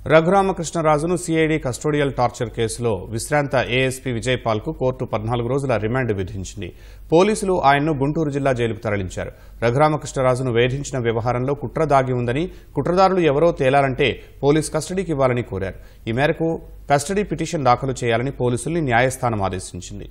రఘురామకృష్ణరాజును CID custodial torture కేసులో విశ్రాంత ASP విజయపాల్కు court 14 రోజుల రిమాండ్ విధించింది. పోలీసులు ఆయన్ను గుంటూరు జిల్లా జైలుకు తరలించారు. రఘురామకృష్ణరాజును వేధించిన వ్యవహారంలో కుట్ర దాగి ఉందని, కుట్రదారులు ఎవరో తేలాలంటే పోలీస్ కస్టడీకి ఇవ్వాలని కోరారు. ఈ మేరకు కస్టడీ పిటిషన్ దాఖలు చేయాలని పోలీసుల్ని న్యాయస్థానం ఆదేశించింది.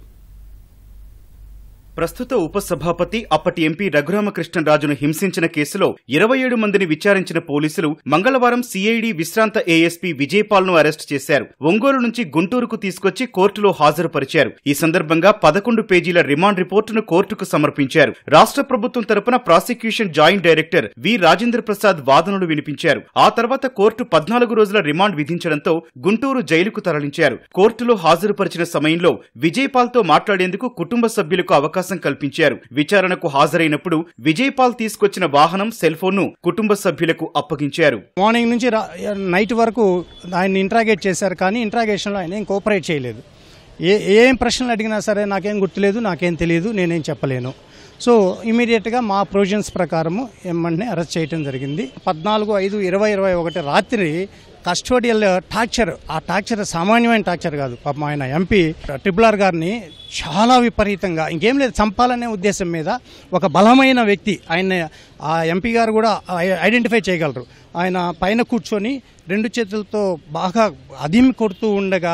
ప్రస్తుత ఉపసభాపతి అప్పటి ఎంపీ రఘురామకృష్ణరాజును హింసించిన కేసులో 27 మందిని విచారించిన పోలీసులు మంగళవారం సిఐడి విశ్రాంత ఏఎస్పీ విజయపాల్ను అరెస్టు చేశారు. ఒంగోలు నుంచి గుంటూరుకు తీసుకొచ్చి కోర్టులో హాజరుపరిచారు. ఈ సందర్భంగా 11 పేజీల రిమాండ్ రిపోర్టును కోర్టుకు సమర్పించారు. రాష్ట్ర ప్రభుత్వం తరపున prosecution joint director V Rajendra Prasad వాదనలు వినిపించారు. ఆ తర్వాత కోర్టు 14 రోజుల రిమాండ్ విధించడంతో గుంటూరు జైలుకు తరలించారు. కోర్టులో హాజరుపరిచిన సమయంలో విజయపాల్తో మాట్లాడేందుకు కుటుంబ సభ్యులకు అవకాశం కల్పించారు. విచారణకు హాజరైనప్పుడు విజయపాల్ తీసుకొచ్చిన వాహనం సెల్ ఫోన్ ను కుటుంబ సభ్యులకు అప్పగించారు. మార్నింగ్ నుంచి నైట్ వరకు ఆయన ఇంట్రాగేట్ చేశారు, కానీ ఇంట్రాగేషన్ లో ఆయన ఏం కోఆపరేట్ చేయలేదు. ఏం ప్రశ్నలు అడిగినా సరే నాకేం గుర్తులేదు, నాకేం తెలియదు, నేనేం చెప్పలేను. సో ఇమీడియట్గా మా ప్రొవిజన్స్ ప్రకారము ఎమ్మెల్యేని అరెస్ట్ చేయడం జరిగింది. 14/5/2021 రాత్రి కస్టోడియల్ టార్చర్, ఆ టార్చర్ సామాన్యమైన టార్చర్ కాదు. పాపం ఆయన ఎంపీ ట్రిపుల్ గారిని చాలా విపరీతంగా, ఇంకేం లేదు, చంపాలనే ఉద్దేశం మీద ఒక బలమైన వ్యక్తి, ఆయన ఆ ఎంపీ గారు కూడా ఐడెంటిఫై చేయగలరు. ఆయన పైన కూర్చొని 2 చేతులతో బాగా అదిమి కొడుతూ ఉండగా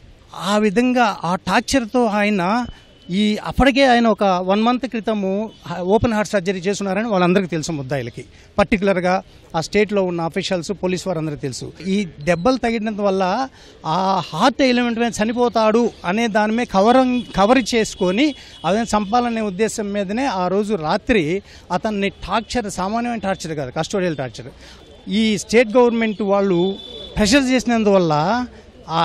ఆ విధంగా ఆ టార్చర్తో ఆయన అప్పటికే ఆయన ఒక 1 మంత్ క్రితము ఓపెన్ హార్ట్ సర్జరీ చేస్తున్నారని వాళ్ళందరికీ తెలుసు. ముద్దాయిలకి పర్టికులర్గా ఆ స్టేట్లో ఉన్న అఫీషియల్స్, పోలీస్ వారందరికీ తెలుసు. ఈ దెబ్బలు తగినంత వల్ల ఆ హార్ట్ ఎలిమెంట్ మీద చనిపోతాడు అనే దాని మీద కవర్ చేసుకొని అదే చంపాలనే ఉద్దేశం మీదనే ఆ రోజు రాత్రి అతన్ని టార్చర్, సామాన్యమైన టార్చర్ కాదు, కస్టోడియల్ టార్చర్, ఈ స్టేట్ గవర్నమెంట్ వాళ్ళు ప్రెషర్ చేసినందువల్ల ఆ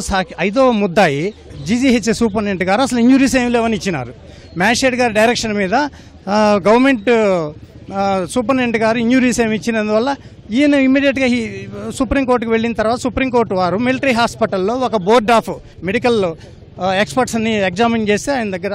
ఐదో ముద్దాయి జీజీహెచ్ సూపరింటెండెంట్ గారు అసలు ఇంజురీస్ ఏమి లేవని ఇచ్చినారు. మ్యాజిస్ట్రేట్ గారి డైరెక్షన్ మీద గవర్నమెంట్ సూపరింటెండెంట్ గారు ఇంజురీస్ ఏమి ఇచ్చినందువల్ల ఈయన ఇమ్మీడియట్గా సుప్రీంకోర్టుకు వెళ్ళిన తర్వాత సుప్రీంకోర్టు వారు మిలిటరీ హాస్పిటల్లో ఒక బోర్డ్ ఆఫ్ మెడికల్ ఎక్స్పర్ట్స్ని ఎగ్జామిన్ చేస్తే ఆయన దగ్గర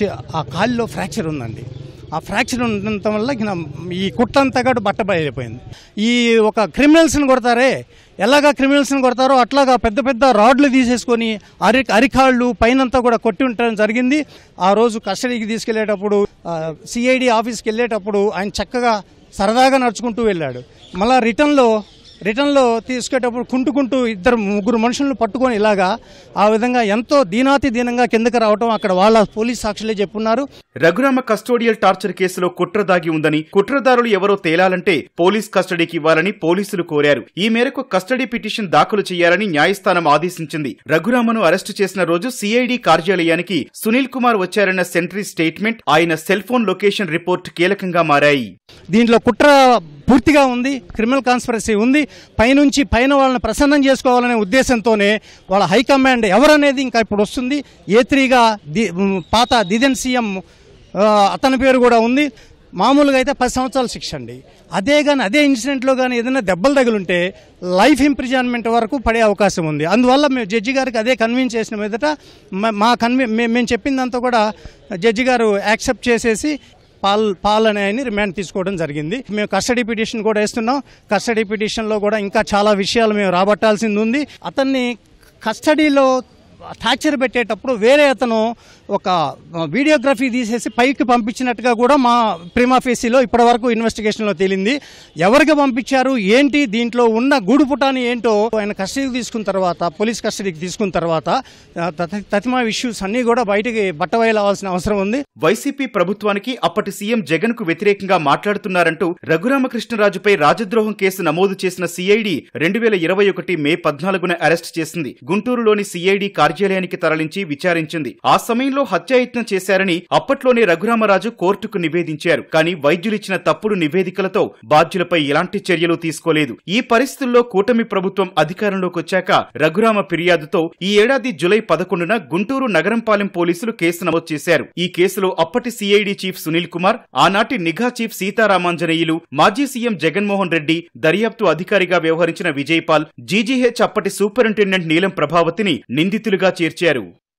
ఆ కాలిలో ఫ్రాక్చర్ ఉందండి. ఆ ఫ్రాక్చర్ ఉండటం వల్ల ఈ కుట్టంతా కూడా బట్టబయలిపోయింది. ఈ ఒక క్రిమినల్స్ని కొడతారే, ఎలాగా క్రిమినల్స్ని కొడతారో అట్లాగా పెద్ద పెద్ద రాడ్లు తీసేసుకొని అరికాళ్ళు పైనంతా కూడా కొట్టి ఉండటం జరిగింది. ఆ రోజు కస్టడీకి తీసుకెళ్లేటప్పుడు, సిఐడి ఆఫీస్కి వెళ్ళేటప్పుడు ఆయన చక్కగా సరదాగా నడుచుకుంటూ వెళ్ళాడు. మళ్ళా రిటర్న్లో తీసుకెటప్పుడు కుంటుకుంటూ 2-3 మనుషులను పట్టుకొని ఇలాగా ఆ విధంగా ఎంతో దీనంగా కిందకి రావటం అక్కడ వాళ్ళ పోలీస్ సాక్షులే చెప్పున్నారు. రఘురామ కస్టోడియల్ టార్చర్ కేసులో కుట్ర దాగి ఉందని, కుట్రదారులు ఎవరో తేలాలంటే పోలీస్ కస్టడీకి ఇవ్వాలని పోలీసులు కోరారు. ఈ మేరకు కస్టడీ పిటిషన్ దాఖలు చేయాలని న్యాయస్థానం ఆదేశించింది. రఘురామను అరెస్టు చేసిన రోజు సిఐడి కార్యాలయానికి సునీల్ కుమార్ వచ్చారన్న సెంట్రీ స్టేట్మెంట్, ఆయన సెల్ ఫోన్ లొకేషన్ రిపోర్ట్ కీలకంగా మారాయి. దీంట్లో కుట్ర పూర్తిగా ఉంది, క్రిమినల్ కాన్స్పిరసీ ఉంది. పైన వాళ్ళని ప్రసన్నం చేసుకోవాలనే ఉద్దేశంతోనే వాళ్ళ హైకమాండ్ ఎవరనేది ఇంకా ఇప్పుడు వస్తుంది. A3గా పాత దిదెన్ సీఎం అతని పేరు కూడా ఉంది. మామూలుగా అయితే 10 సంవత్సరాల శిక్ష అండి. అదే ఇన్సిడెంట్లో కానీ ఏదైనా దెబ్బలు తగులుంటే లైఫ్ ఇంప్రిజన్మెంట్ వరకు పడే అవకాశం ఉంది. అందువల్ల మేము జడ్జి గారికి అదే కన్విన్స్ చేసిన మీదట మేము చెప్పిందంతా కూడా జడ్జి గారు యాక్సెప్ట్ చేసేసి పాల్ అనే ఆయన రిమాండ్ తీసుకోవడం జరిగింది. మేము కస్టడీ పిటిషన్ కూడా వేస్తున్నాం. కస్టడీ పిటిషన్లో కూడా ఇంకా చాలా విషయాలు మేము రాబట్టాల్సింది ఉంది. అతన్ని కస్టడీలో టార్చర్ పెట్టేటప్పుడు వేరే అతను ఒక వీడియోగ్రఫీ తీసేసి పైకి పంపించినట్టుగా కూడా మా ప్రిమా ఫేసీలో ఇప్పటివరకు ఇన్వెస్టిగేషన్లో తేలింది. ఎవరికి పంపించారు, ఏంటి, దీంట్లో ఉన్న గూడుపుటాని ఏంటో ఆయన కస్టడీకి తీసుకున్న తర్వాత, పోలీస్ కస్టడీకి తీసుకున్న తర్వాత తతిమా ఇష్యూస్ అన్ని కూడా బయటికి బట్టబయలవలసిన అవసరం ఉంది. వైసీపీ ప్రభుత్వానికి అప్పటి సీఎం జగన్ కు వ్యతిరేకంగా మాట్లాడుతున్నారంటూ రఘురామకృష్ణరాజుపై రాజద్రోహం కేసు నమోదు చేసిన సిఐడి 2021 మే 14న అరెస్టు చేసింది. గుంటూరులోని సిఐడి కార్యాలయానికి తరలించి విచారించింది. ఆ సమయంలో హత్యాయత్నం చేశారని అప్పట్లోనే రఘురామరాజు కోర్టుకు నివేదించారు. కానీ వైద్యులిచ్చిన తప్పుడు నివేదికలతో బాధ్యులపై ఎలాంటి చర్యలు తీసుకోలేదు. ఈ పరిస్థితుల్లో కూటమి ప్రభుత్వం అధికారంలోకి వచ్చాక రఘురామ ఫిర్యాదుతో ఈ ఏడాది జూలై 11న గుంటూరు నగరంపాలెం పోలీసులు కేసు నమోదు చేశారు. ఈ కేసులో అప్పటి సిఐడి చీఫ్ సునీల్ కుమార్, ఆనాటి నిఘా చీఫ్ సీతారామాంజనేయులు, మాజీ సీఎం జగన్మోహన్ రెడ్డి, దర్యాప్తు అధికారిగా వ్యవహరించిన విజయపాల్, జీజీహెచ్ అప్పటి సూపరింటెండెంట్ నీలం ప్రభావతిని నిందితులుగా చేర్చారు.